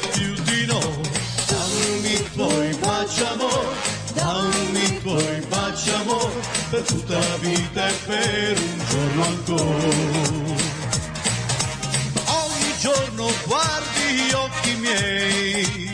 più di no. Dammi i tuoi baci amor, dammi i tuoi baci amor, per tutta la vita e per un giorno ancora. Ogni giorno guardi gli occhi miei,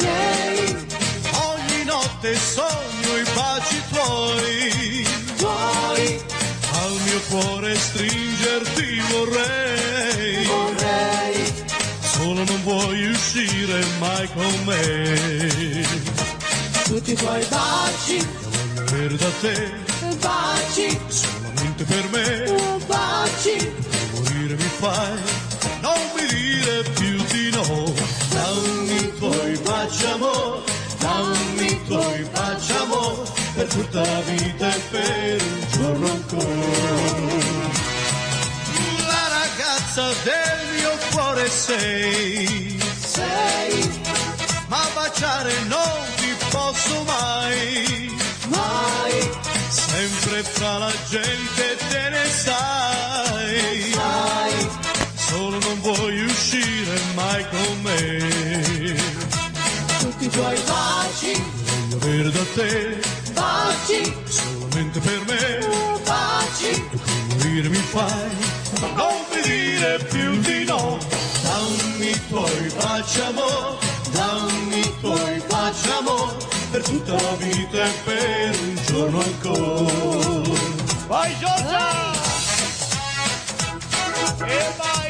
ogni notte sogno i baci tuoi, al mio cuore stringerti vorrei, solo non vuoi uscire mai con me. Tutti i tuoi baci, io voglio avere da te, baci, solamente per me, baci, per morire mi fai, non mi dire più di no. Dammi i tuoi baci amor, dammi i tuoi baci amor, per tutta la vita e per un giorno ancora. La ragazza del mio cuore sei, ma baciare non ti posso mai, sempre fra la gente te ne sai, solo non vuoi uscire mai con me. tutti i tuoi baci, Voglio avere da te, baci, solamente per me, baci, e che morire mi fai, non mi dire più di no. Dammi i tuoi baci amor, dammi i tuoi baci amor, per tutta la vita e per un giorno ancora. Vai Giorgia! E vai!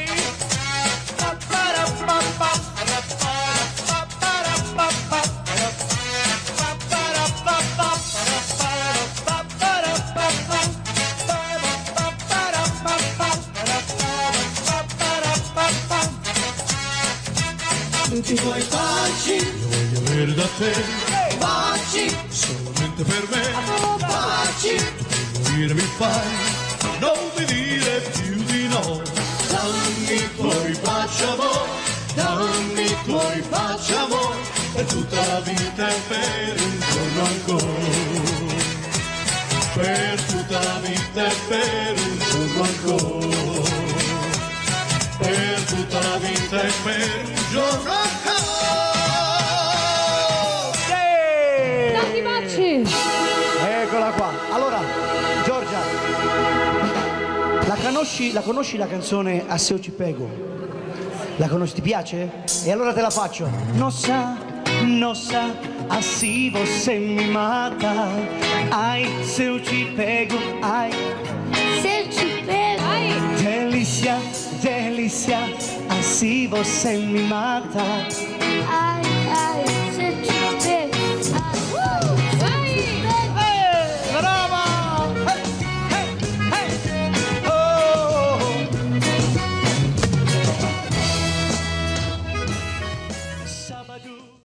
tutti i tuoi baci, Io voglio avere da te, baci, solamente per me, baci, che morire mi fai, non mi dire più di no. Dammi i tuoi baci amor, dammi i tuoi baci amor, per tutta la vita e per un giorno ancora, per tutta la vita e per un giorno ancora, per tutta la vita e per un giorno ancora. Tanti baci! Eccola qua. Allora, Giorgia, la conosci la canzone A se eu ci pego? La conosci? Ti piace? E allora te la faccio. Nossa, assim você me mata. Ai, se eu te pego, ai. Se eu te pego, ai. Delícia, delícia, assim você me mata. Ai,